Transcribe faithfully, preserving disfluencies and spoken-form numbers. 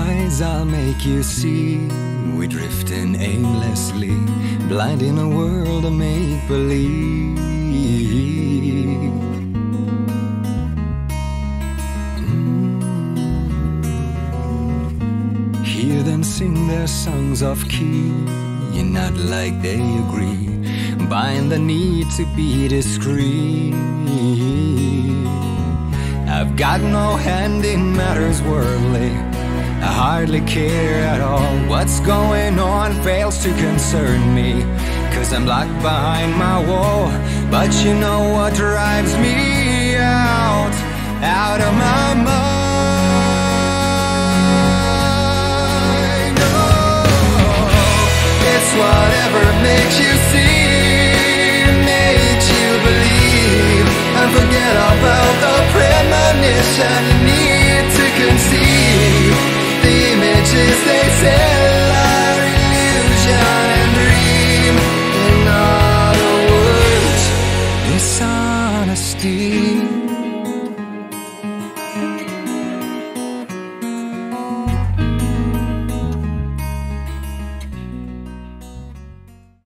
eyes, I'll make you see. We're drifting aimlessly, blind in a world of make-believe. mm. Hear them sing their songs of key, not like they agree, bind the need to be discreet. I've got no hand in matters worldly, I hardly care at all. What's going on fails to concern me, cause I'm locked behind my wall. But you know what drives me out, out of my mind? Oh, it's whatever makes you